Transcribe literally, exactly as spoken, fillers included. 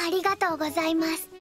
りがとうございます。